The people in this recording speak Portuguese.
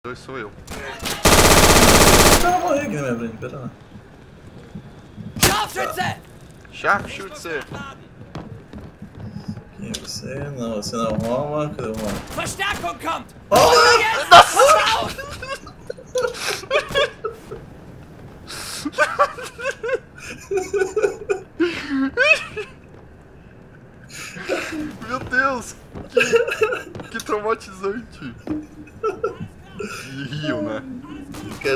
Dois sou eu. Eu vou morrer aqui na minha frente, pera lá. Scharfschütze! Scharfschütze! Quem é você? Não, você não é o Roma. Cadê o Roma? Verstärkung kommt! Oh! Meu Deus! Que traumatizante! E riu, né? Quer